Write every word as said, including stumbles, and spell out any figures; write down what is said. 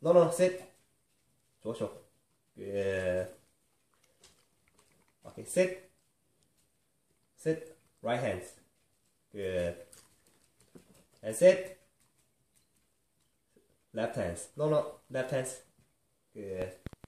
No, no, sit. 左手。Good. Okay, sit. Sit. Right hands. Good. And sit. Left hands. No, no, left hands. Good.